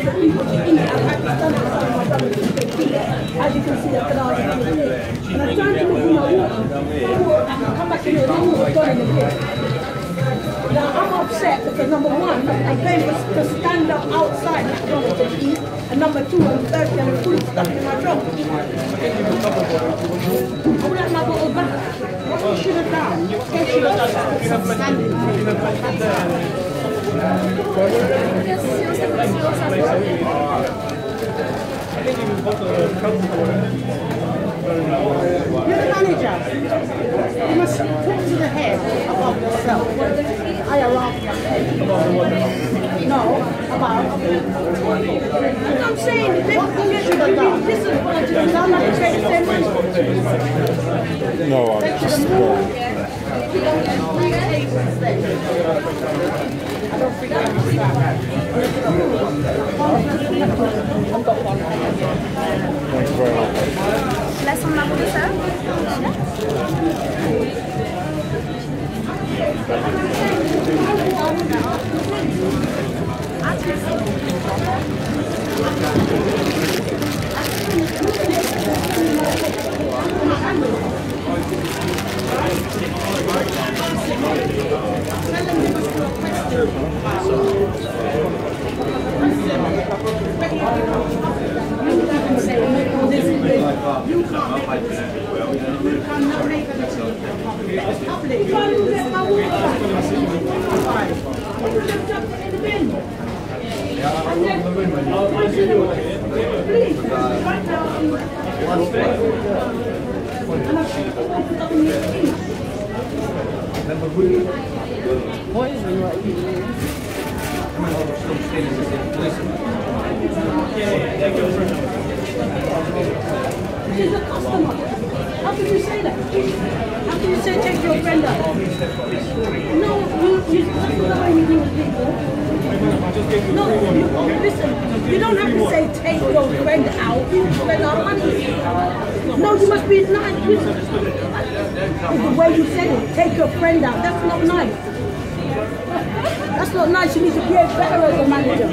the people to eat. I've actually done it with some of my brothers to eat. As you can see, the canals in the pit. And I'm trying to look in my water. I come back to the room and gone in the pit. Now I'm upset because number one, I'm paying to stand up outside McDonald's to eat, and number two, I'm thirsty and the food stuck in my trunk. I would like my bottle back. What you should have done, you should have standing. You're the manager. You must talk to the head about yourself. Hierarchy. No, about. I'm saying what you should have done. This is what you should have done. No, I just I don't think I understand. I've got one. Thank you very much. Less on that one, sir? You cannot make a mistake public. You can't even get my water back. You just jump in the bin. Please, right now, what is it right here? This is a customer. How can you say that? How can you say take your friend out? No, that's not the way you do with people. No, listen, you don't have to say take your friend out, you spend our money. No, you must be nice. The way you said it, take your friend out, that's not nice. That's not nice, you need to behave better as a manager.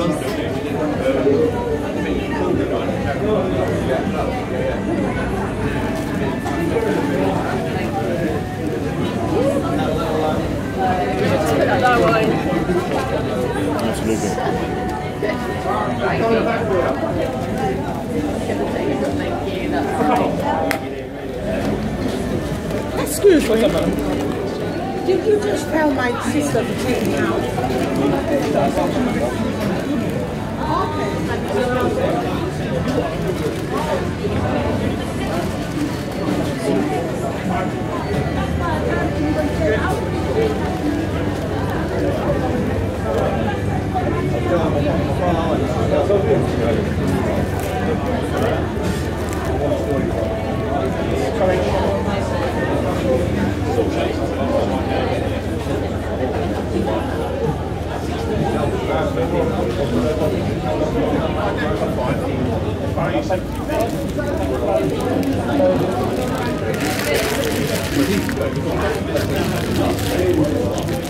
Absolutely. Excuse me. Did you just tell my sister to take me out? Thank you.